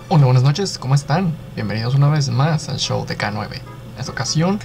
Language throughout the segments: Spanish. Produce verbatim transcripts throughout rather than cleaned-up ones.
Hola, buenas noches, ¿cómo están? Bienvenidos una vez más al show de K nueve. En esta ocasión...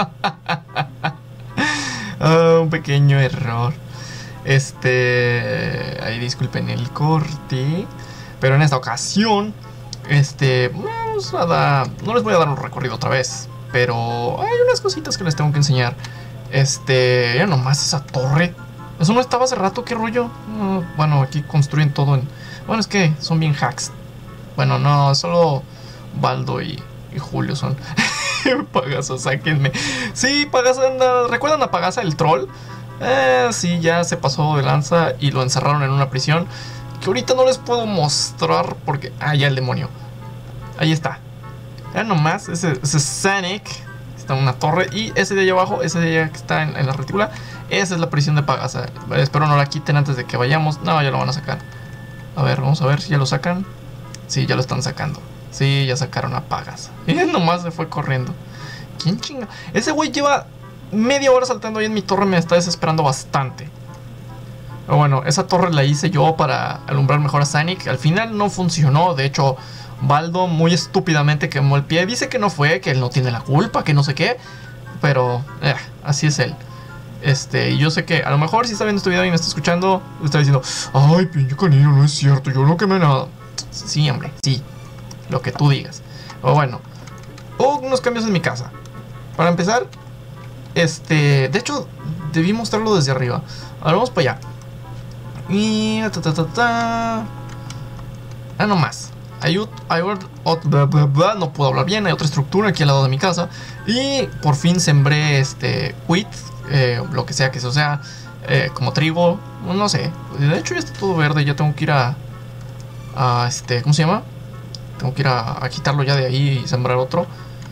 oh, un pequeño error. Este... Ahí disculpen el corte. Pero en esta ocasión... Este... Vamos a dar... No les voy a dar un recorrido otra vez. Pero hay unas cositas que les tengo que enseñar. Este... Ya nomás esa torre. ¿Eso no estaba hace rato? ¿Qué rollo? No, bueno, aquí construyen todo en... Bueno, es que son bien hacks. Bueno, no, solo Baldo y, y Julio son. Pagasa, sáquenme. Sí, Pagasa, anda, ¿recuerdan a Pagasa el troll? Eh, sí, ya se pasó de lanza y lo encerraron en una prisión que ahorita no les puedo mostrar porque... Ah, ya el demonio. Ahí está. Ya nomás, ese, ese Sanic. Está en una torre. Y ese de allá abajo, ese de allá que está en, en la retícula, esa es la prisión de Pagasa. Espero no la quiten antes de que vayamos. No, ya lo van a sacar. A ver, vamos a ver si ya lo sacan. Sí, ya lo están sacando. Sí, ya sacaron a Pagasa. Y nomás se fue corriendo. ¿Quién chinga? Ese güey lleva media hora saltando ahí en mi torre. Me está desesperando bastante. Pero bueno, esa torre la hice yo para alumbrar mejor a Sanic. Al final no funcionó. De hecho, Baldo muy estúpidamente quemó el pie. Dice que no fue, que él no tiene la culpa, que no sé qué. Pero, eh, así es él. Este, yo sé que a lo mejor si está viendo este video y me está escuchando, está diciendo: ay, pinche canino, no es cierto, yo no quemé nada. Sí, hombre, sí, lo que tú digas. O bueno, hubo unos cambios en mi casa. Para empezar, este, de hecho, debí mostrarlo desde arriba. Ahora vamos para allá. Y ta, ta, ta, ta. Ah, no más. Hay, hay, no puedo hablar bien. Hay otra estructura aquí al lado de mi casa. Y por fin sembré este wheat, eh, lo que sea que eso sea, eh, como trigo, no sé. De hecho ya está todo verde. Ya tengo que ir a A este, ¿cómo se llama? Tengo que ir a, a quitarlo ya de ahí y sembrar otro.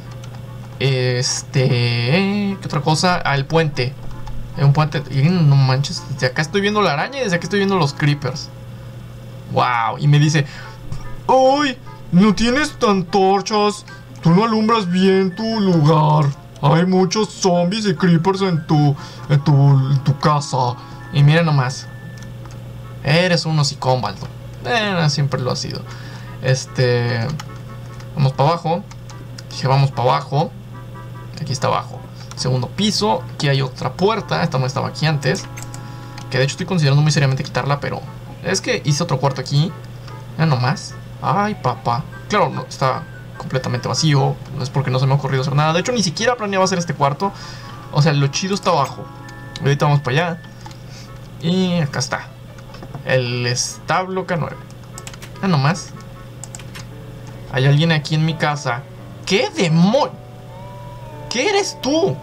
Este... ¿Qué otra cosa? Ah, el puente. Es un puente. Y no manches, desde acá estoy viendo la araña y desde acá estoy viendo los creepers. Wow. Y me dice: ¡ay! No tienes antorchas. Tú no alumbras bien tu lugar. Hay muchos zombies y creepers en tu, en tu, en tu casa. Y mira nomás. Eres un hocicón, Baldo. Eh, siempre lo ha sido. Este... Vamos para abajo. Dije, vamos para abajo. Aquí está abajo. Segundo piso. Aquí hay otra puerta. Esta no estaba aquí antes. Que de hecho estoy considerando muy seriamente quitarla, pero... Es que hice otro cuarto aquí. Ya nomás. Ay, papá. Claro, no, está completamente vacío. No es porque no se me ha ocurrido hacer nada. De hecho, ni siquiera planeaba hacer este cuarto. O sea, lo chido está abajo. Ahorita vamos para allá. Y acá está. El establo K nueve. Ah, nomás. Hay alguien aquí en mi casa. ¿Qué demonio? ¿Qué eres tú?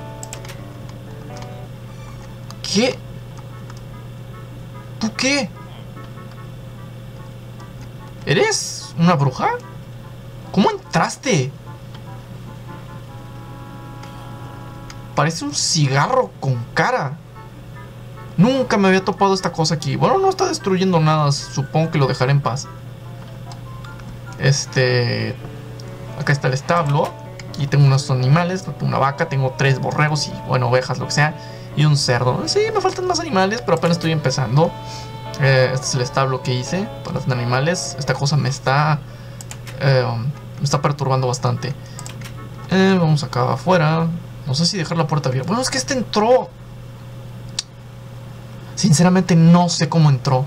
¿Qué? ¿Tú qué? ¿Eres una bruja? ¿Cómo entraste? Parece un cigarro con cara. Nunca me había topado esta cosa aquí. Bueno, no está destruyendo nada. Supongo que lo dejaré en paz. Este... Acá está el establo. Aquí tengo unos animales. Una vaca, tengo tres borregos y, bueno, ovejas, lo que sea. Y un cerdo. Sí, me faltan más animales, pero apenas estoy empezando. eh, Este es el establo que hice para los animales. Esta cosa me está... Eh, me está perturbando bastante. eh, Vamos acá afuera. No sé si dejar la puerta abierta. Bueno, es que este entró... Sinceramente no sé cómo entró.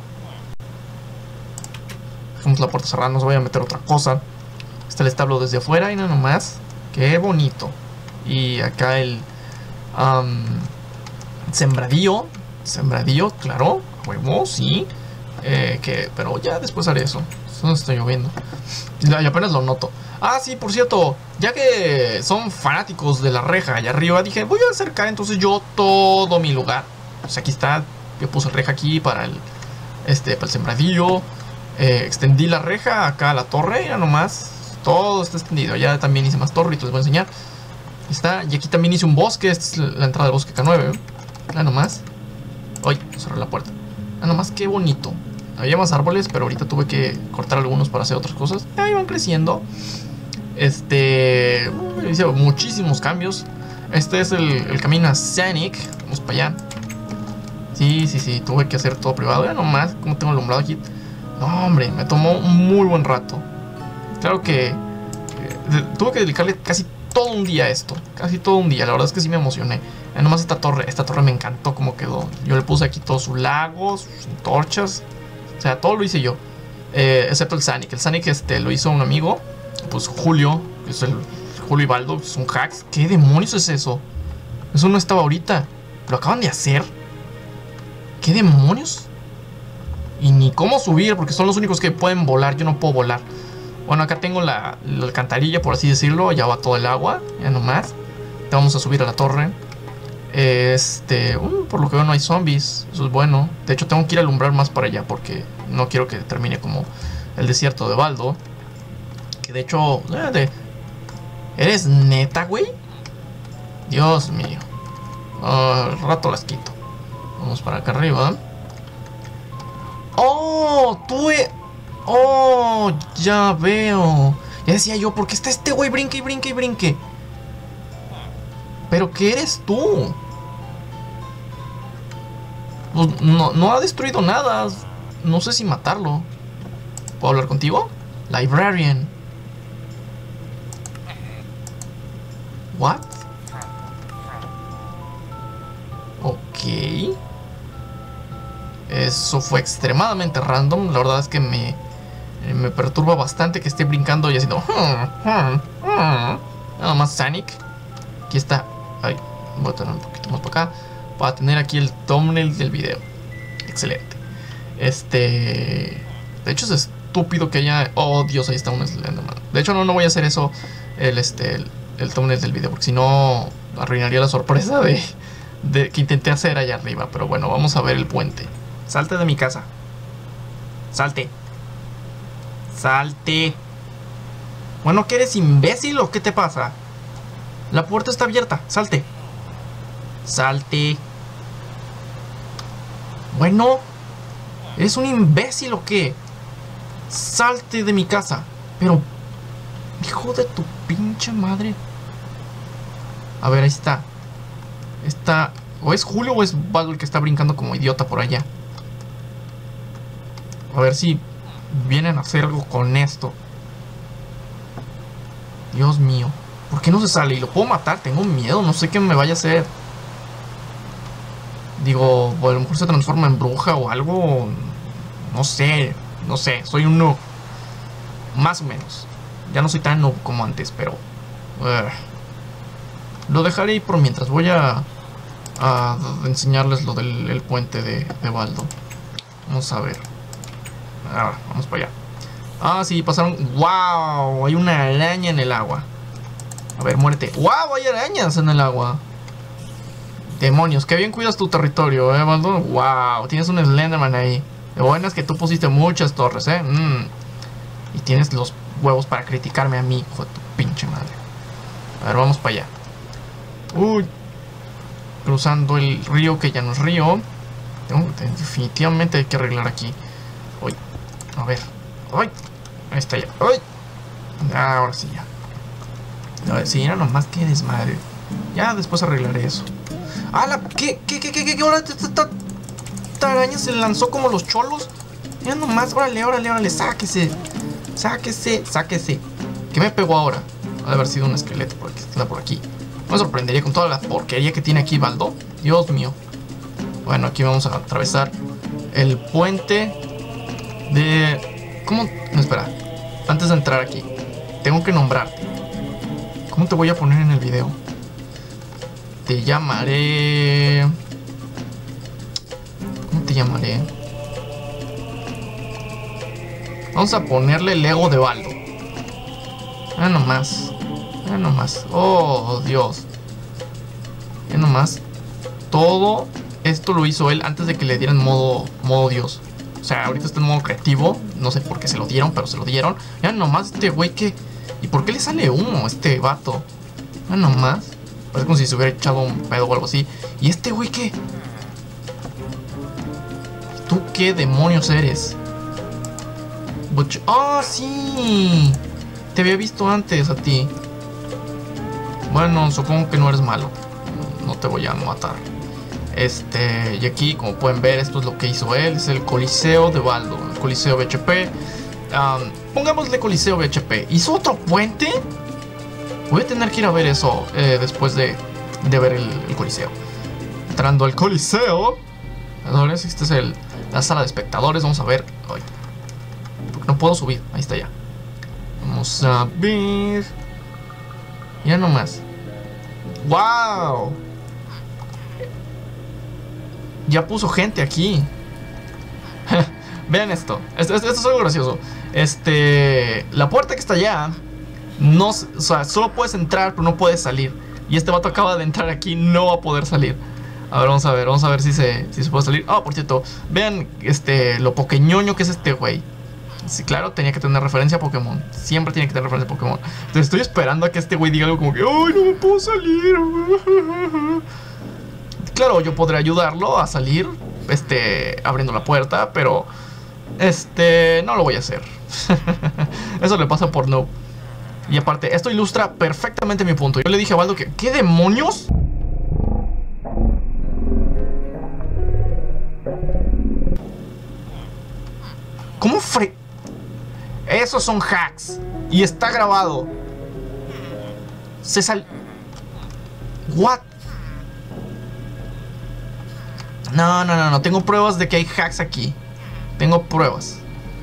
Dejemos la puerta cerrada, no se vaya a meter otra cosa. Está el establo desde afuera y no nomás. Qué bonito. Y acá el um, sembradío. Sembradío, claro. Huevo, sí. Eh, que, pero ya después haré eso. No está lloviendo. Y apenas lo noto. Ah, sí, por cierto. Ya que son fanáticos de la reja allá arriba, dije, voy a acercar entonces yo todo mi lugar. Pues aquí está. Yo puse reja aquí para el, este, para el sembradillo. Eh, extendí la reja acá a la torre. Ya nomás. Todo está extendido. Ya también hice más torre y te les voy a enseñar. Está. Y aquí también hice un bosque. Esta es la entrada del bosque K nueve. Ya nomás. Ay, cerré la puerta. Ya nomás, qué bonito. Había más árboles, pero ahorita tuve que cortar algunos para hacer otras cosas. Ya iban creciendo. Este... Hice muchísimos cambios. Este es el, el camino a Sanic. Vamos para allá. Sí, sí, sí, tuve que hacer todo privado. Ya nomás, como tengo alumbrado aquí. No, hombre, me tomó un muy buen rato. Claro que eh, tuve que dedicarle casi todo un día a esto. Casi todo un día. La verdad es que sí me emocioné. Eh, nomás esta torre. Esta torre me encantó cómo quedó. Yo le puse aquí todos sus lagos, sus antorchas. O sea, todo lo hice yo. Eh, excepto el Sanic. El Sanic este, lo hizo un amigo. Pues Julio. Que es el Julio Ibaldo. Es un hacks. ¿Qué demonios es eso? Eso no estaba ahorita. ¿Lo acaban de hacer? ¿Qué demonios? Y ni cómo subir, porque son los únicos que pueden volar. Yo no puedo volar. Bueno, acá tengo la, la alcantarilla, por así decirlo. Ya va todo el agua, ya nomás. Te vamos a subir a la torre. Este, uh, por lo que veo no hay zombies. Eso es bueno. De hecho tengo que ir a alumbrar más para allá, porque no quiero que termine como el desierto de Baldo. Que de hecho, eh, de... ¿eres neta, güey? Dios mío. Uh, al rato las quito. Vamos para acá arriba. ¡Oh! ¡Tú! E ¡Oh! Ya veo. Ya decía yo, ¿por qué está este güey brinque y brinque y brinque? ¿Pero qué eres tú? Pues no, no ha destruido nada. No sé si matarlo. ¿Puedo hablar contigo? Librarian. ¿What? Ok. Eso fue extremadamente random. La verdad es que me, me perturba bastante que esté brincando y haciendo... Hmm, hmm, hmm. Nada más Sonic. Aquí está. Ay, voy a tener un poquito más para acá. Para tener aquí el thumbnail del video. Excelente. Este... De hecho es estúpido que haya... Oh, Dios, ahí está un Slenderman. De hecho no, no voy a hacer eso. El, este, el, el thumbnail del video. Porque si no arruinaría la sorpresa de, de que intenté hacer allá arriba. Pero bueno, vamos a ver el puente. Salte de mi casa. Salte. Salte. Bueno, ¿qué eres, imbécil o qué te pasa? La puerta está abierta. Salte. Salte. Bueno, ¿eres un imbécil o qué? Salte de mi casa. Pero, hijo de tu pinche madre. A ver, ahí está. Está... O es Julio o es Baldo el que está brincando como idiota por allá. A ver si vienen a hacer algo con esto. Dios mío. ¿Por qué no se sale? Y lo puedo matar. Tengo miedo. No sé qué me vaya a hacer. Digo, o a lo mejor se transforma en bruja o algo. No sé. No sé. Soy un noob. Más o menos. Ya no soy tan noob como antes, pero... Uh, lo dejaré ahí por mientras. Voy a... A enseñarles lo del el puente de, de Baldo. Vamos a ver. Ah, vamos para allá. Ah, sí, pasaron. ¡Wow! Hay una araña en el agua. A ver, muérete. ¡Wow! Hay arañas en el agua. Demonios, qué bien cuidas tu territorio, ¿eh, Baldo? ¡Wow! Tienes un Slenderman ahí. Lo bueno es que tú pusiste muchas torres, ¿eh? Mm. Y tienes los huevos para criticarme a mí, hijo de tu pinche madre. A ver, vamos para allá. Uy. Cruzando el río, que ya no es río. Tengo, definitivamente hay que arreglar aquí. Uy. A ver. Uy. Ahí está ya. Uy. Ah, ahora sí ya. A ver, si era nomás que desmadre. Ya después arreglaré eso. ¡Ah, la! ¿Qué? ¿Qué? ¿Qué? ¿Qué? ¿Qué? ¿Ahora esta araña se lanzó como los cholos? Ya nomás. Órale, órale, órale. Sáquese. Sáquese. Sáquese. ¿Qué me pegó ahora? Ha de haber sido un esqueleto porque está por aquí. Me sorprendería con toda la porquería que tiene aquí Baldo. Dios mío. Bueno, aquí vamos a atravesar el puente de... ¿Cómo? No, espera. Antes de entrar aquí, tengo que nombrarte. ¿Cómo te voy a poner en el video? Te llamaré... ¿Cómo te llamaré? Vamos a ponerle Lego de Baldo. Ah, nomás. Ah, nomás. Oh, Dios. Ya nomás. Todo esto lo hizo él antes de que le dieran modo, modo Dios. O sea, ahorita está en modo creativo. No sé por qué se lo dieron, pero se lo dieron. Ya nomás este güey que... ¿Y por qué le sale humo a este vato? Ya nomás. Parece como si se hubiera echado un pedo o algo así. ¿Y este güey qué? ¿Tú qué demonios eres? ¡Ah, oh, sí! Te había visto antes a ti. Bueno, supongo que no eres malo. No te voy a matar. Este, y aquí, como pueden ver, esto es lo que hizo él. Es el Coliseo de Baldo, el Coliseo B H P. Um, pongámosle Coliseo B H P. ¿Hizo otro puente? Voy a tener que ir a ver eso eh, después de, de ver el, el Coliseo. Entrando al Coliseo. Ahora este es el, la sala de espectadores. Vamos a ver. Ay, no puedo subir. Ahí está ya. Vamos a ver. Ya nomás. ¡Wow! Ya puso gente aquí. Vean esto. Esto, esto. esto es algo gracioso. Este... La puerta que está allá... No, o sea, solo puedes entrar, pero no puedes salir. Y este vato acaba de entrar aquí, no va a poder salir. A ver, vamos a ver, vamos a ver si se, si se puede salir. Ah, oh, por cierto, vean este, lo poqueñoño que es este güey. Sí, claro, tenía que tener referencia a Pokémon. Siempre tiene que tener referencia a Pokémon. Entonces estoy esperando a que este güey diga algo como que ¡ay, no me puedo salir! Claro, yo podré ayudarlo a salir, este, abriendo la puerta, pero este, no lo voy a hacer. Eso le pasa por no. Y aparte, esto ilustra perfectamente mi punto. Yo le dije a Baldo que ¿qué demonios? ¿Cómo fre... Esos son hacks. Y está grabado. Se sal... What? No, no, no, no. Tengo pruebas de que hay hacks aquí. Tengo pruebas.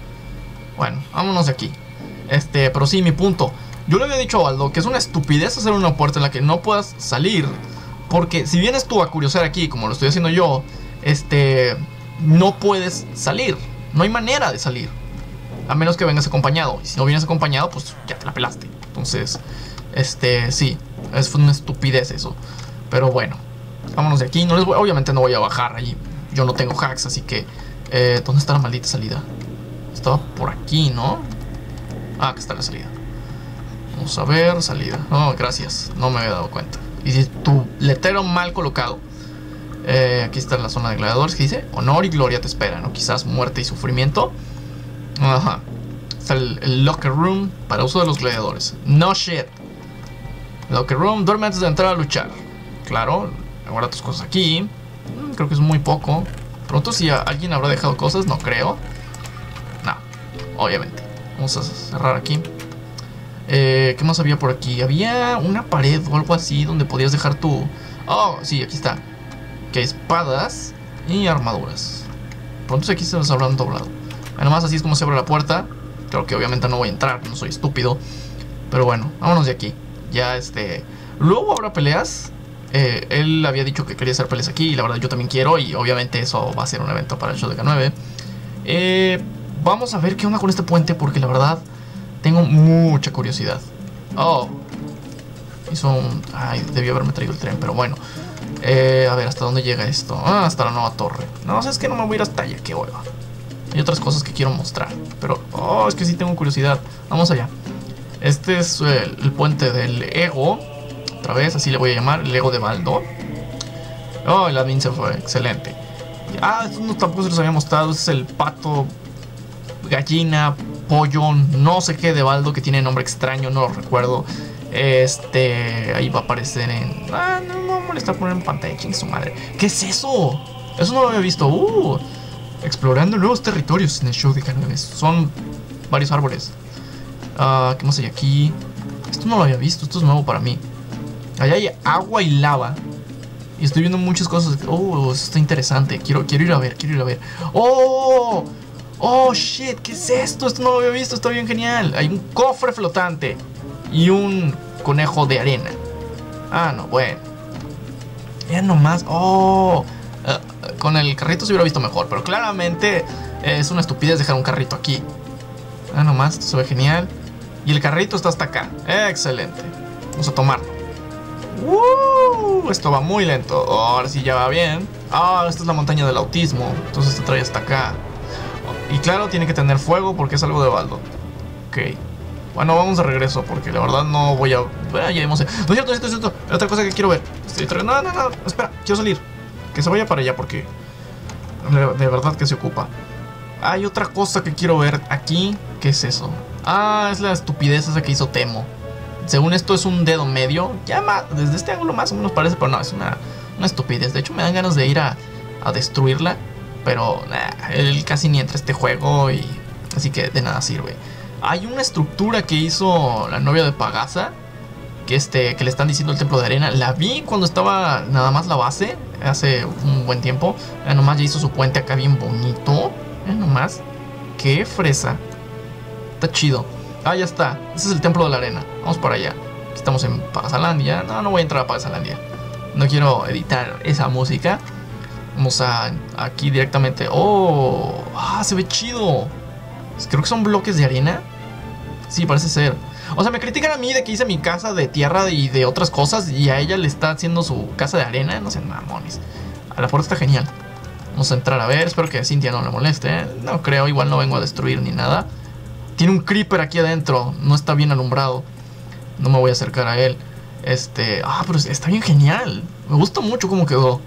Bueno, vámonos de aquí. Este, pero sí, mi punto. Yo le había dicho a Baldo que es una estupidez hacer una puerta en la que no puedas salir. Porque si vienes tú a curiosear aquí, como lo estoy haciendo yo, este, no puedes salir. No hay manera de salir. A menos que vengas acompañado. Y si no vienes acompañado, pues ya te la pelaste. Entonces, este, sí, es una estupidez eso. Pero bueno, vámonos de aquí. No les voy, obviamente no voy a bajar allí. Yo no tengo hacks, así que eh, ¿dónde está la maldita salida? Estaba por aquí, ¿no? Ah, aquí está la salida. Vamos a ver, salida. Oh, gracias, no me había dado cuenta. Y si tu letrero mal colocado. eh, Aquí está la zona de gladiadores que dice honor y gloria te esperan, ¿no? Quizás muerte y sufrimiento. Ajá. Está el, el locker room para uso de los gladiadores. No shit. Locker room, duerme antes de entrar a luchar. Claro, guarda tus cosas aquí. mm, Creo que es muy poco. Pronto si alguien habrá dejado cosas, no creo. No, obviamente. Vamos a cerrar aquí. eh, ¿Qué más había por aquí? Había una pared o algo así donde podías dejar tu... Oh, sí, aquí está. Que hay espadas y armaduras. Pronto aquí se los habrán doblado. Además así es como se abre la puerta. Creo que obviamente no voy a entrar, no soy estúpido. Pero bueno, vámonos de aquí. Ya este... Luego habrá peleas. eh, Él había dicho que quería hacer peleas aquí. Y la verdad yo también quiero. Y obviamente eso va a ser un evento para el show de K nueve. Eh... Vamos a ver qué onda con este puente, porque la verdad tengo mucha curiosidad. Oh, hizo un... Ay, debió haberme traído el tren, pero bueno. eh, A ver, ¿hasta dónde llega esto? Ah, hasta la nueva torre. No, es que no me voy a ir hasta allá, qué hueva. Hay otras cosas que quiero mostrar, pero... Oh, es que sí tengo curiosidad. Vamos allá. Este es el, el puente del Ego. Otra vez, así le voy a llamar, el Ego de Baldo. Oh, el admin se fue, excelente. Ah, estos no, tampoco se los había mostrado. Este es el pato... Gallina, pollo, no sé qué de Baldo, que tiene nombre extraño, no lo recuerdo. Este, ahí va a aparecer en... Ah, no, no molesta poner en pantalla, ching su madre. ¿Qué es eso? Eso no lo había visto. Uh, explorando nuevos territorios en el show de K nueve. Son varios árboles. uh, ¿Qué más hay aquí? Esto no lo había visto, esto es nuevo para mí. Allá hay agua y lava. Y estoy viendo muchas cosas. Oh, eso está interesante. Quiero, quiero ir a ver, quiero ir a ver. ¡Oh! Oh, shit, ¿qué es esto? Esto no lo había visto, está bien genial. Hay un cofre flotante y un conejo de arena. Ah, no, bueno. Ya nomás, oh uh, con el carrito se hubiera visto mejor, pero claramente es una estupidez dejar un carrito aquí. Ah, nomás, esto se ve genial. Y el carrito está hasta acá, excelente. Vamos a tomarlo. uh, Esto va muy lento, oh, ahora sí ya va bien. Ah, esta es la montaña del autismo. Entonces te trae hasta acá. Y claro, tiene que tener fuego porque es algo de Baldo. Ok. Bueno, vamos de regreso porque la verdad no voy a... Ah, ya vimos... No es cierto, no es cierto, no es cierto. Hay otra cosa que quiero ver. Estoy tra... No, no, no. Espera, quiero salir. Que se vaya para allá porque... De verdad que se ocupa. Hay otra cosa que quiero ver aquí. ¿Qué es eso? Ah, es la estupidez esa que hizo Temo. Según esto es un dedo medio. Ya más... Desde este ángulo más o menos parece, pero no, es una, una estupidez. De hecho me dan ganas de ir a, a destruirla. Pero nah, él casi ni entra a este juego y Así que de nada sirve. Hay una estructura que hizo la novia de Pagasa, que, este, que le están diciendo el templo de arena. La vi cuando estaba nada más la base, hace un buen tiempo. Ya nomás ya hizo su puente acá bien bonito. Ya nomás. Qué fresa. Está chido. Ah, ya está. Ese es el templo de la arena. Vamos para allá. Estamos en Pagasalandia. No, no voy a entrar a Pagasalandia. No quiero editar esa música. Vamos a aquí directamente. ¡Oh! ¡Ah! Se ve chido. Creo que son bloques de arena. Sí, parece ser. O sea, me critican a mí de que hice mi casa de tierra y de otras cosas, y a ella le está haciendo su casa de arena. No sean mamones. A la puerta está genial. Vamos a entrar a ver. Espero que a Cynthia no le moleste, ¿eh? No creo, igual no vengo a destruir ni nada. Tiene un creeper aquí adentro. No está bien alumbrado. No me voy a acercar a él. Este... Ah, pero está bien genial. Me gusta mucho cómo quedó.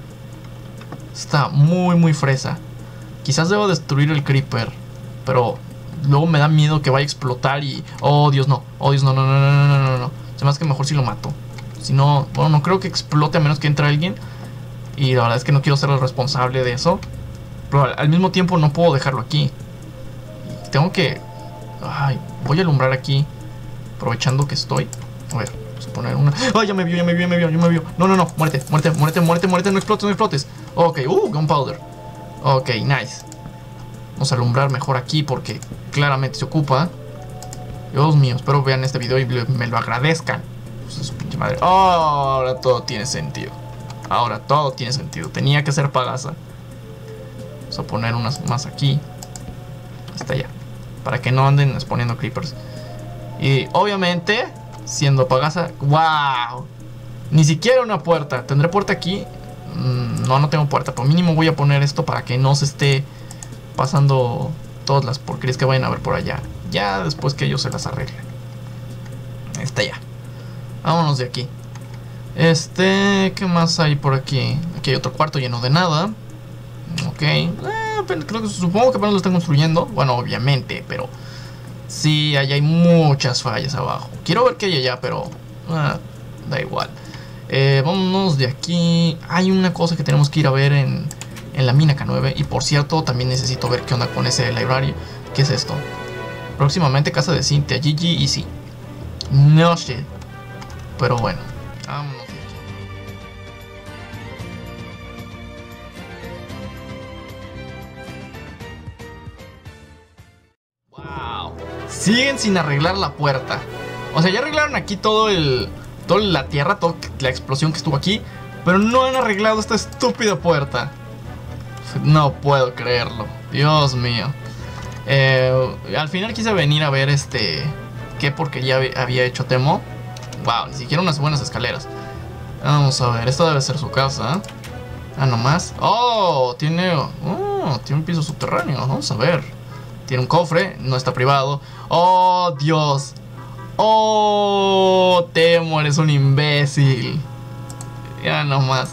Está muy, muy fresa. Quizás debo destruir el creeper, pero luego me da miedo que vaya a explotar y... Oh, Dios, no. Oh, Dios, no, no, no, no, no, no, no. Se me hace que mejor si lo mato. Si no... Bueno, no creo que explote a menos que entre alguien. Y la verdad es que no quiero ser el responsable de eso. Pero al, al mismo tiempo no puedo dejarlo aquí. Tengo que... Ay, voy a alumbrar aquí, aprovechando que estoy. A ver, vamos a poner una... ¡Ay, ya me vio, ya me vio, ya me vio, ya me vio! No, no, no, muérete, muérete, muérete, muérete, muérete, no explotes, no explotes. Ok, uh, gunpowder. Ok, nice. Vamos a alumbrar mejor aquí porque claramente se ocupa. Dios mío, espero vean este video y me lo agradezcan. Pues su pinche madre. Oh, ahora todo tiene sentido. Ahora todo tiene sentido. Tenía que ser Pagasa. Vamos a poner unas más aquí. Hasta allá. Para que no anden exponiendo creepers. Y obviamente, siendo Pagasa... ¡Wow! Ni siquiera una puerta. ¿Tendré puerta aquí? Mm, no, no tengo puerta. Pero mínimo voy a poner esto para que no se esté pasando todas las porquerías que vayan a ver por allá. Ya después que ellos se las arreglen. Ahí está ya. Vámonos de aquí. Este... ¿Qué más hay por aquí? Aquí hay otro cuarto lleno de nada. Ok. Eh, creo que supongo que apenas lo están construyendo. Bueno, obviamente, pero... Sí, allá hay muchas fallas abajo. Quiero ver qué hay allá, pero... Ah, da igual. Eh, vámonos de aquí. Hay una cosa que tenemos que ir a ver en, en la mina K nueve. Y por cierto, también necesito ver qué onda con ese library. ¿Qué es esto? Próximamente casa de Cynthia, G G y sí. No sé. Pero bueno, vámonos de aquí. Wow. Siguen sin arreglar la puerta. O sea, ya arreglaron aquí todo el... Toda la tierra, toda la explosión que estuvo aquí. Pero no han arreglado esta estúpida puerta. No puedo creerlo. Dios mío. Eh, al final quise venir a ver este... qué porquería había hecho Temo. Wow, ni siquiera unas buenas escaleras. Vamos a ver, esta debe ser su casa. Ah, nomás. Oh, tiene... Oh, tiene un piso subterráneo. Vamos a ver. Tiene un cofre, no está privado. Oh, Dios. Oh, Temo, eres un imbécil. Ya nomás.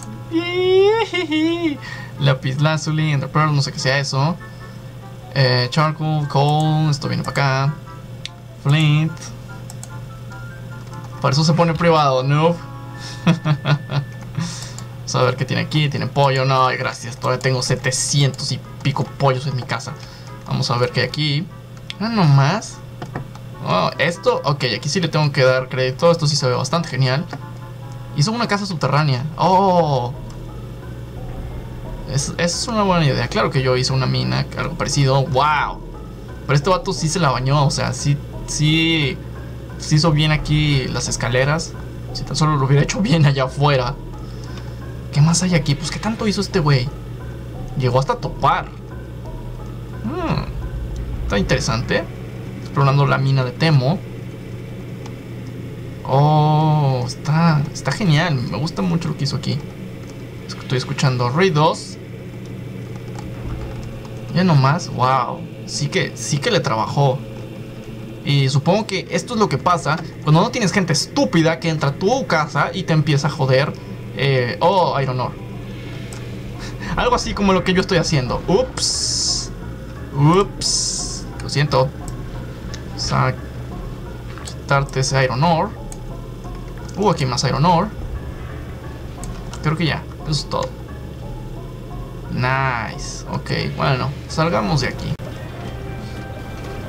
Lapislázuli, Ender Pearl, no sé qué sea eso. Eh, charcoal, coal, esto viene para acá. Flint. Para eso se pone privado, noob. Vamos a ver qué tiene aquí. Tiene pollo, no, gracias. Todavía tengo setecientos y pico pollos en mi casa. Vamos a ver qué hay aquí. Ah, nomás. Oh, esto, ok, aquí sí le tengo que dar crédito. Esto sí se ve bastante genial. Hizo una casa subterránea. Oh, es, es una buena idea. Claro que yo hice una mina, algo parecido. Wow. Pero este vato sí se la bañó. O sea, sí, sí, sí hizo bien aquí las escaleras. Si tan solo lo hubiera hecho bien allá afuera. ¿Qué más hay aquí? Pues qué tanto hizo este güey. Llegó hasta topar. Hmm, está interesante. Explorando la mina de Temo. Oh, está, está genial. Me gusta mucho lo que hizo aquí. Estoy escuchando ruidos. Ya nomás, wow. Sí que, sí que le trabajó. Y supongo que esto es lo que pasa cuando no tienes gente estúpida que entra a tu casa y te empieza a joder. eh, Oh, Iron Ore. Algo así como lo que yo estoy haciendo. Ups. Ups. Lo siento. Vamos a quitarte ese Iron Ore. Uh, aquí hay más Iron Ore. Creo que ya, eso es todo. Nice. Ok, bueno, salgamos de aquí.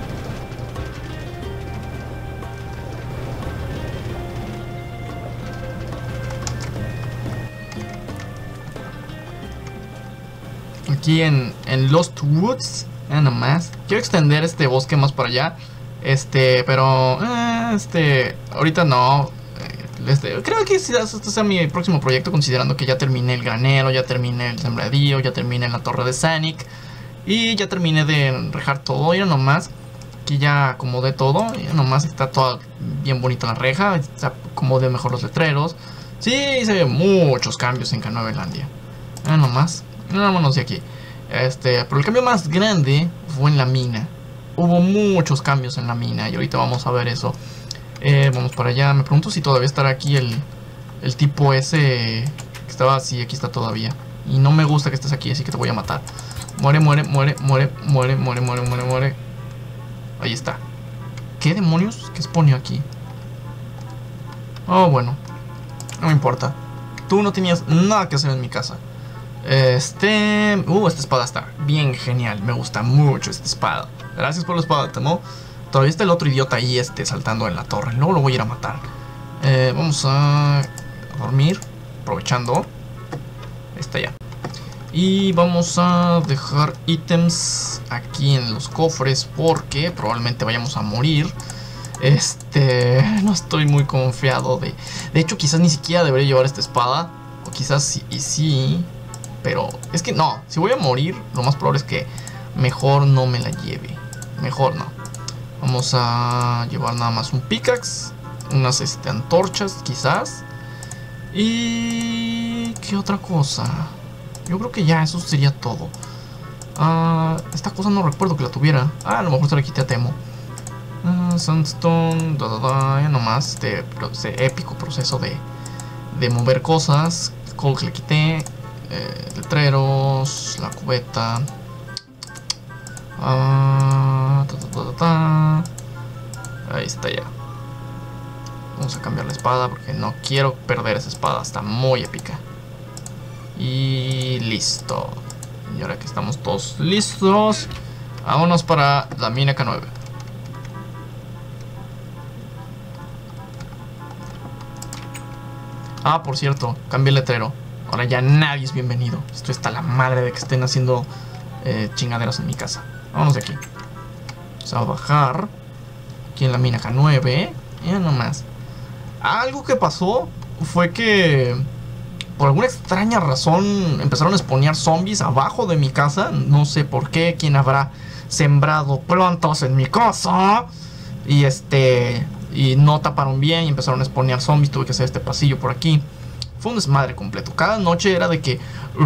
Aquí en, en Lost Woods. Eh, nomás. Quiero extender este bosque más para allá. Este, pero... Eh, este... Ahorita no. Este, creo que este sea mi próximo proyecto, considerando que ya terminé el granero, ya terminé el sembradío, ya terminé la torre de Sanic. Y ya terminé de enrejar todo. Ya nomás. Aquí ya acomodé todo. Ya nomás está toda bien bonita la reja. Ya acomodé mejor los letreros. Sí, se ven muchos cambios en Canuevelandia. Ya nomás. Vámonos de aquí. Este, pero el cambio más grande fue en la mina. Hubo muchos cambios en la mina y ahorita vamos a ver eso. Eh, vamos para allá. Me pregunto si todavía estará aquí el, el tipo ese que estaba así. Aquí está todavía. Y no me gusta que estés aquí, así que te voy a matar. Muere, muere, muere, muere, muere, muere, muere, muere, muere. Ahí está. ¿Qué demonios? ¿Qué exponio aquí? Oh, bueno. No me importa. Tú no tenías nada que hacer en mi casa. Este... Uh, esta espada está bien genial. Me gusta mucho esta espada. Gracias por la espada, Temo. Todavía está el otro idiota ahí, este, saltando en la torre. Luego lo voy a ir a matar. Eh, vamos a dormir. Aprovechando. Está ya. Y vamos a dejar ítems aquí en los cofres, porque probablemente vayamos a morir. Este... No estoy muy confiado de... De hecho, quizás ni siquiera debería llevar esta espada. O quizás sí y sí. Pero es que no, si voy a morir, lo más probable es que mejor no me la lleve. Mejor no. Vamos a llevar nada más un pickaxe, unas este, antorchas quizás. Y... ¿qué otra cosa? Yo creo que ya eso sería todo. uh, Esta cosa no recuerdo que la tuviera. Ah, a lo mejor se la quité a Temo. uh, Sandstone, da, da, da, ya nomás este, este épico proceso de, de mover cosas. Coal que le quité. Eh, letreros, la cubeta. Ah, ta, ta, ta, ta. Ahí está ya. Vamos a cambiar la espada porque no quiero perder esa espada. Está muy épica. Y listo. Y ahora que estamos todos listos, vámonos para la mina K nueve. Ah, por cierto, cambié el letrero. Ahora ya nadie es bienvenido. Esto está la madre de que estén haciendo eh, chingaderas en mi casa. Vámonos de aquí. Vamos a bajar. Aquí en la mina K nueve. Ya nomás. Algo que pasó fue que por alguna extraña razón empezaron a spawnear zombies abajo de mi casa. No sé por qué. ¿Quién habrá sembrado plantas en mi casa? Y este... Y no taparon bien y empezaron a spawnear zombies. Tuve que hacer este pasillo por aquí. Fue un desmadre completo. Cada noche era de que... Uh,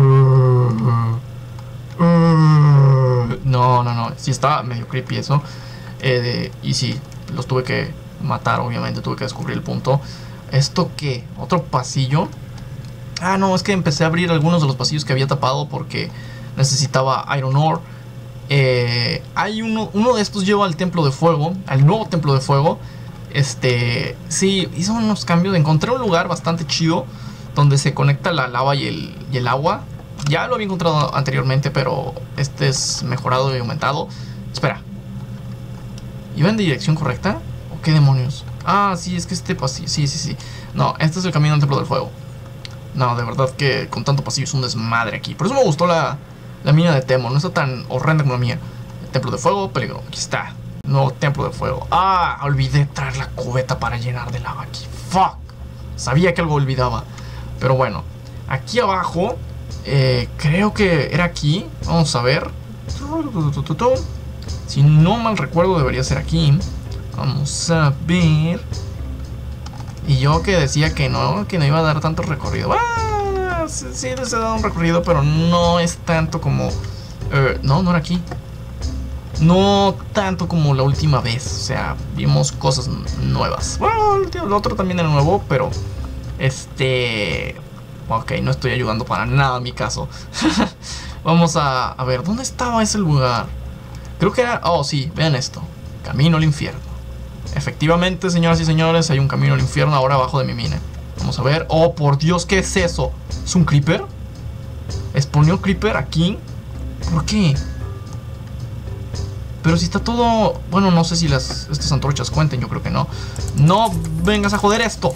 uh, no, no, no. Sí estaba medio creepy eso. Eh, de, y sí, los tuve que matar, obviamente. Tuve que descubrir el punto. ¿Esto qué? ¿Otro pasillo? Ah, no, es que empecé a abrir algunos de los pasillos que había tapado porque necesitaba Iron Ore. Eh, hay uno, uno de estos lleva al Templo de Fuego, al nuevo Templo de Fuego. Este, sí, hizo unos cambios. Encontré un lugar bastante chido donde se conecta la lava y el, y el agua. Ya lo había encontrado anteriormente, pero este es mejorado y aumentado. Espera, ¿iba en dirección correcta? ¿O qué demonios? Ah, sí, es que este pasillo, sí, sí, sí. No, este es el camino al Templo del Fuego. No, de verdad que con tanto pasillo es un desmadre aquí. Por eso me gustó la, la mina de Temo. No está tan horrenda como la mía. El Templo de Fuego, peligro. Aquí está, nuevo Templo de Fuego. Ah, olvidé traer la cubeta para llenar de lava aquí. Fuck, sabía que algo olvidaba. Pero bueno, aquí abajo, eh, creo que era aquí. Vamos a ver. Si no mal recuerdo, debería ser aquí. Vamos a ver. Y yo que decía que no, que no iba a dar tanto recorrido. Ah, sí, sí les he dado un recorrido, pero no es tanto como... Eh, no, no era aquí. No tanto como la última vez. O sea, vimos cosas nuevas. Bueno, el otro también era nuevo, pero... Este... Ok, no estoy ayudando para nada en mi caso. Vamos a, a ver, ¿dónde estaba ese lugar? Creo que era... Oh, sí, vean esto. Camino al infierno. Efectivamente, señoras y señores, hay un camino al infierno ahora abajo de mi mina. Vamos a ver. Oh, por Dios, ¿qué es eso? ¿Es un creeper? ¿Exponió creeper aquí? ¿Por qué? Pero si está todo... Bueno, no sé si las estas antorchas cuenten, yo creo que no. No vengas a joder esto.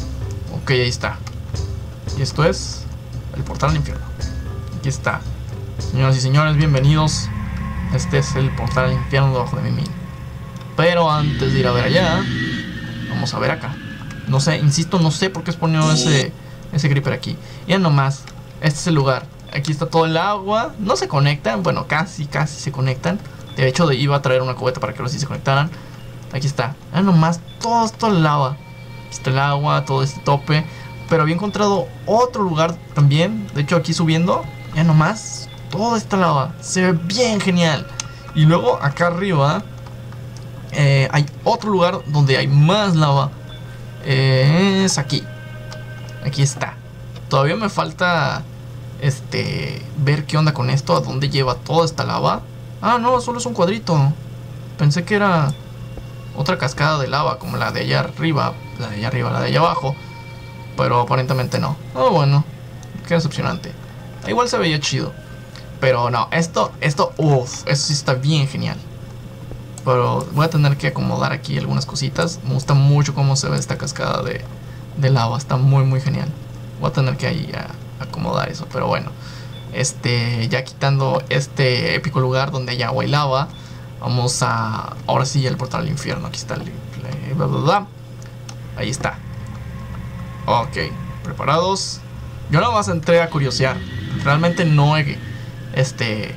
Ok, ahí está. Y esto es el portal al infierno. Aquí está. Señoras y señores, bienvenidos. Este es el portal al infierno debajo de mi mina. Pero antes de ir a ver allá, vamos a ver acá. No sé, insisto, no sé por qué es poniendo ese, ese creeper aquí. Ya nomás, este es el lugar. Aquí está todo el agua. No se conectan, bueno, casi, casi se conectan. De hecho, iba a traer una cubeta para que los sí se conectaran. Aquí está. Ya nomás, todo esto es lava. Aquí está el agua, todo este tope. Pero había encontrado otro lugar también. De hecho, aquí subiendo, ya nomás, toda esta lava. Se ve bien genial. Y luego, acá arriba, eh, hay otro lugar donde hay más lava. Eh, es aquí. Aquí está. Todavía me falta Este ver qué onda con esto. A dónde lleva toda esta lava. Ah, no, solo es un cuadrito. Pensé que era otra cascada de lava, como la de allá arriba. La de allá arriba, la de allá abajo. Pero aparentemente no. Oh, bueno, qué decepcionante. Igual se veía chido. Pero no, esto, esto, uff, eso sí está bien genial. Pero voy a tener que acomodar aquí algunas cositas. Me gusta mucho cómo se ve esta cascada de, de lava. Está muy muy genial. Voy a tener que ahí a, acomodar eso. Pero bueno, este, ya quitando este épico lugar donde hay agua y lava, vamos a, ahora sí, el portal al infierno. Aquí está el, bla, bla, bla. Ahí está. Ok, preparados. Yo nada más entré a curiosear. Realmente no he Este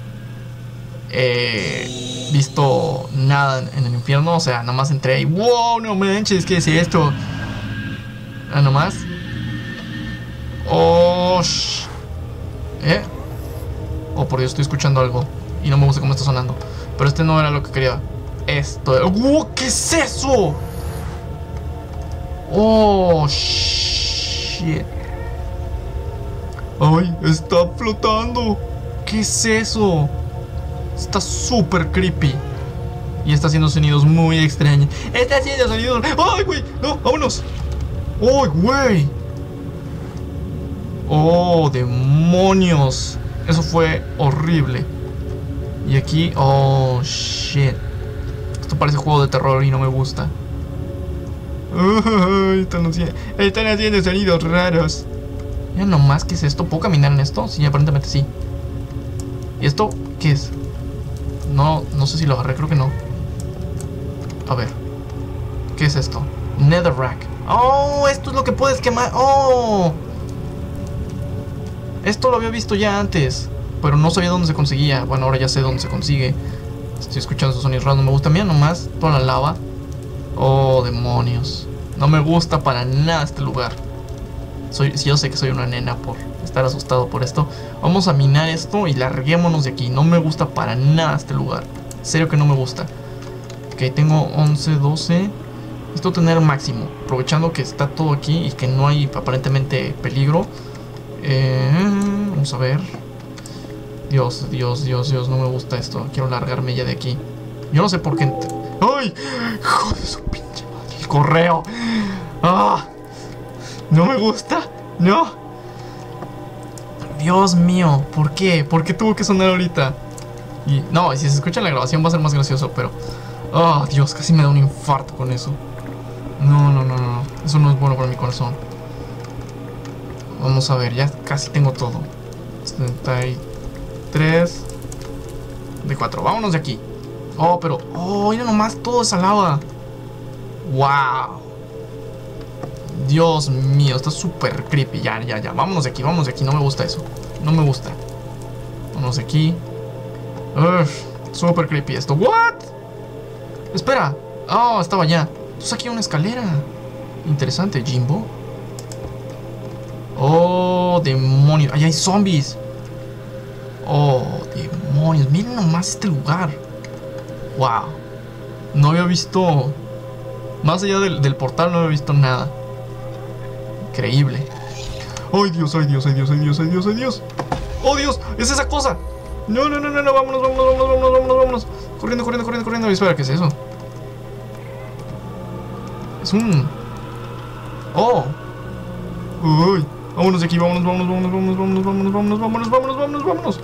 He visto nada en el infierno. O sea, nada más entré y wow, no manches, ¿qué es esto? Ah, nomás. Oh, sh ¿Eh? Oh, por Dios, estoy escuchando algo y no me gusta cómo está sonando. Pero este no era lo que quería. Esto. ¡Wow! ¿Qué es eso? Oh, shit. Ay, está flotando. ¿Qué es eso? Está súper creepy. Y está haciendo sonidos muy extraños. Está haciendo sonidos. ¡Ay, güey! ¡No! ¡Vámonos! ¡Ay, güey! ¡Oh, demonios! Eso fue horrible. Y aquí... ¡Oh, shit! Esto parece juego de terror y no me gusta. ¡Ay! Están haciendo, están haciendo sonidos raros. Ya nomás, ¿qué es esto? ¿Puedo caminar en esto? Sí, aparentemente sí. ¿Y esto qué es? No, no sé si lo agarré, creo que no. A ver. ¿Qué es esto? Netherrack. Oh, esto es lo que puedes quemar. Oh. Esto lo había visto ya antes, pero no sabía dónde se conseguía. Bueno, ahora ya sé dónde se consigue. Estoy escuchando esos sonidos raros, no me gusta. Mira nomás, toda la lava. Oh, demonios. No me gusta para nada este lugar. Soy, yo sé que soy una nena por estar asustado por esto. Vamos a minar esto y larguémonos de aquí. No me gusta para nada este lugar. En serio que no me gusta. Ok, tengo once, doce. Necesito tener máximo, aprovechando que está todo aquí y que no hay aparentemente peligro. eh, Vamos a ver. Dios, Dios, Dios, Dios, no me gusta esto. Quiero largarme ya de aquí. Yo no sé por qué. ¡Ay! ¡Hijo de su pinche madre! ¡El correo! ¡Ah! No me gusta, no. Dios mío, ¿por qué? ¿Por qué tuvo que sonar ahorita? Y no, si se escucha en la grabación va a ser más gracioso, pero... Oh, Dios, casi me da un infarto con eso. No, no, no, no. Eso no es bueno para mi corazón. Vamos a ver, ya casi tengo todo. setenta y tres de cuatro, vámonos de aquí. Oh, pero... Oh, mira nomás todo esa lava. Wow. Dios mío, está súper creepy. Ya, ya, ya, vámonos de aquí, vámonos de aquí. No me gusta eso, no me gusta. Vámonos de aquí. Uff, súper creepy esto. ¿What? Espera. Oh, estaba allá. Entonces aquí hay una escalera. Interesante, Jimbo. Oh, demonios. Allá hay zombies. Oh, demonios. Miren nomás este lugar. Wow. No había visto... Más allá del, del portal no había visto nada. Increíble. Ay, Dios, ay, Dios, ay, Dios, ay, Dios, ay, Dios, ay, Dios. Oh, Dios, es esa cosa. No, no, no, no, no, vámonos, vámonos, vámonos, vámonos, vámonos, vámonos. Corriendo, corriendo, corriendo, corriendo. Espera, ¿qué es eso? Es un... Oh. Uy. Vámonos de aquí, vámonos, vámonos, vámonos, vámonos, vámonos, vámonos, vámonos, vámonos, vámonos, vámonos, vámonos.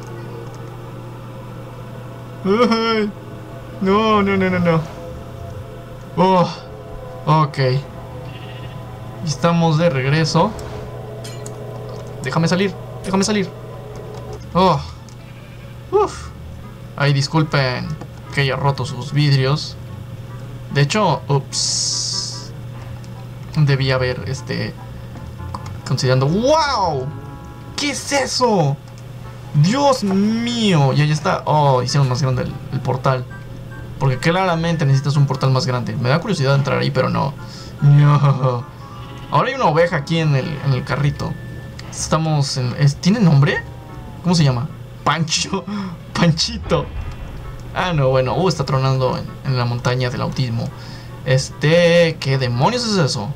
Ay. No, no, no, no, no. Oh. Ok. Estamos de regreso. Déjame salir, déjame salir. Oh. Uf. Ay, disculpen que haya roto sus vidrios. De hecho, ups. Debí haber, este... considerando... ¡Wow! ¿Qué es eso? ¡Dios mío! Y ahí está. Oh, hicieron más grande el, el portal. Porque claramente necesitas un portal más grande. Me da curiosidad entrar ahí, pero no. No. Ahora hay una oveja aquí en el, en el carrito. Estamos en... Es, ¿tiene nombre? ¿Cómo se llama? Pancho. Panchito. Ah, no, bueno. Uh, está tronando en, en la montaña del autismo. Este... ¿Qué demonios es eso?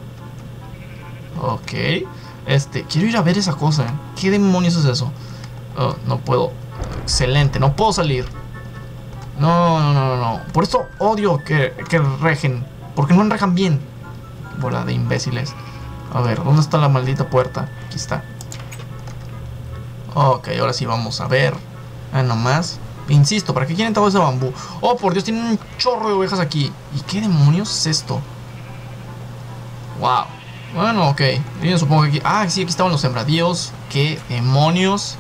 Ok. Este... Quiero ir a ver esa cosa. ¿Qué demonios es eso? Oh, no puedo. Excelente. No puedo salir. No, no, no, no. Por eso odio que, que rejen. Porque no enrejan bien. Bola de imbéciles. A ver, ¿dónde está la maldita puerta? Aquí está. Ok, ahora sí vamos a ver. Ah, nomás. Insisto, ¿para qué quieren todo ese bambú? Oh, por Dios, tienen un chorro de ovejas aquí. ¿Y qué demonios es esto? Wow. Bueno, ok. Yo supongo que aquí... Ah, sí, aquí estaban los sembradíos. ¿Qué demonios?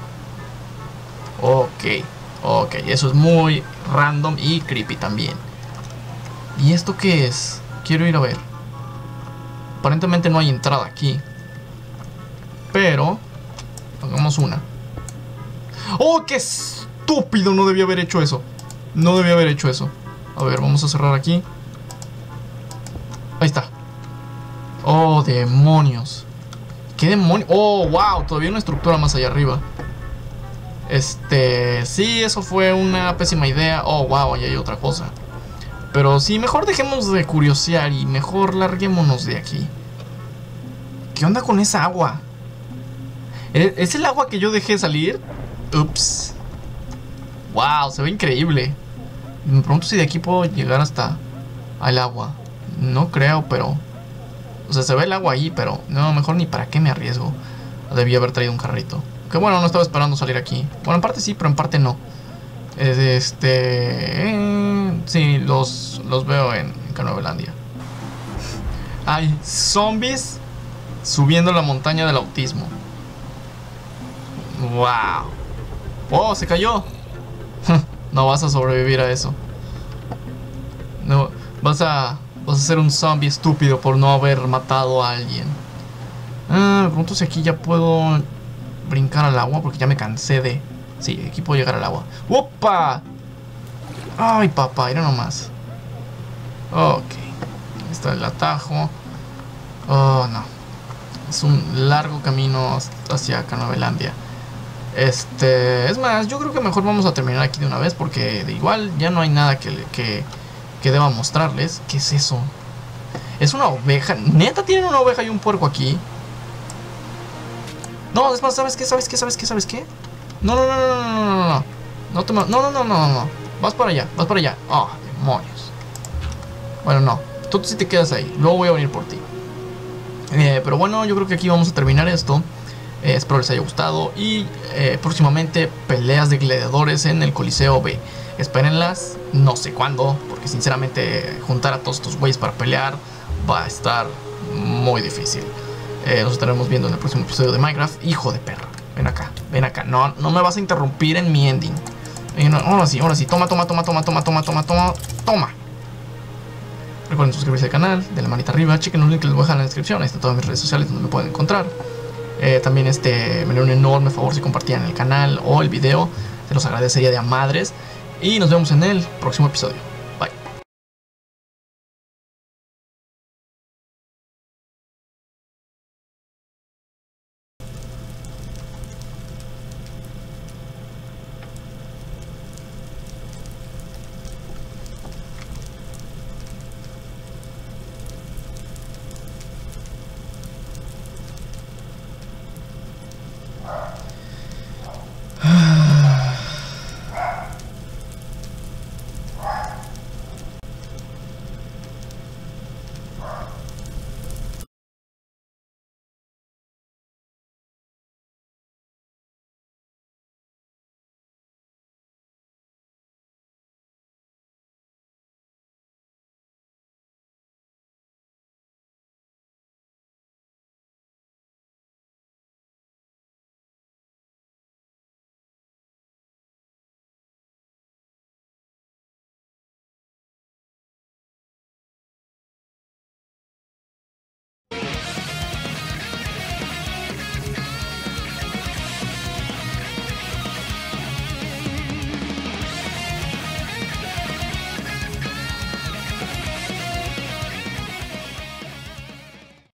Ok. Ok, eso es muy random y creepy también. ¿Y esto qué es? Quiero ir a ver. Aparentemente no hay entrada aquí. Pero hagamos una. ¡Oh, qué estúpido! No debía haber hecho eso. No debía haber hecho eso. A ver, vamos a cerrar aquí. Ahí está. ¡Oh, demonios! ¿Qué demonios? ¡Oh, wow! Todavía una estructura más allá arriba. Este... Sí, eso fue una pésima idea. Oh, wow, ahí hay otra cosa. Pero sí, mejor dejemos de curiosear y mejor larguémonos de aquí. ¿Qué onda con esa agua? ¿Es el agua que yo dejé salir? Ups. Wow, se ve increíble. Me pregunto si de aquí puedo llegar hasta al agua. No creo, pero... O sea, se ve el agua ahí, pero... No, mejor ni para qué me arriesgo. Debí haber traído un carrito. Que bueno, no estaba esperando salir aquí. Bueno, en parte sí, pero en parte no. Este... Eh, sí, los, los veo en, en Canovelandia. Hay zombies subiendo la montaña del autismo. Wow. Oh, se cayó. No vas a sobrevivir a eso. No, vas a... Vas a ser un zombie estúpido por no haber matado a alguien. Ah, me pregunto si aquí ya puedo brincar al agua, porque ya me cansé de... Sí, aquí puedo llegar al agua. ¡Opa! Ay, papá, era nomás. Ok. Ahí está el atajo. Oh, no. Es un largo camino hacia Canovelandia. Este... Es más, yo creo que mejor vamos a terminar aquí de una vez, porque de igual ya no hay nada que... que que deba mostrarles. ¿Qué es eso? Es una oveja. ¿Neta tienen una oveja y un puerco aquí? No, es más, ¿sabes qué? ¿Sabes qué? ¿Sabes qué? ¿Sabes qué? No, no, no, no, no, no, no, no. No, te, no, no, no, no, no. Vas para allá, vas para allá. Ah, oh, demonios. Bueno, no. Tú sí te quedas ahí. Luego voy a venir por ti. Eh, pero bueno, yo creo que aquí vamos a terminar esto. Eh, espero les haya gustado. Y eh, próximamente peleas de gladiadores en el Coliseo B. Espérenlas, no sé cuándo, porque sinceramente juntar a todos estos güeyes para pelear va a estar muy difícil. Eh, nos estaremos viendo en el próximo episodio de Minecraft. Hijo de perra, ven acá, ven acá. No, no me vas a interrumpir en mi ending. Eh, no, ahora sí, ahora sí, toma, toma, toma, toma, toma, toma, toma, toma, toma. Recuerden suscribirse al canal, de la manita arriba, chequen los links que les voy a dejar en la descripción. Ahí están todas mis redes sociales donde me pueden encontrar. Eh, también este, me haría un enorme favor si compartían el canal o el video. Se los agradecería de a madres. Y nos vemos en el próximo episodio.